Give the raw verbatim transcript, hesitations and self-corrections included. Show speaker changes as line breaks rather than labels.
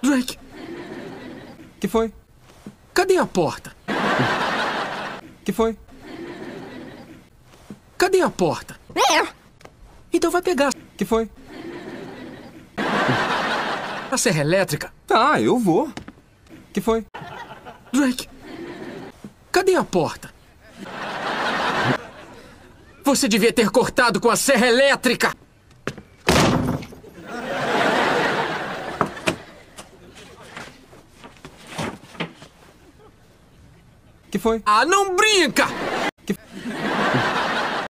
Drake,
Que foi?
cadê a porta?
Que foi?
Cadê a porta? Então vai pegar
Que foi?
a serra elétrica.
Tá, eu vou. Que foi?
Drake, cadê a porta? Você devia ter cortado com a serra elétrica.
Que foi?
Ah, não brinca!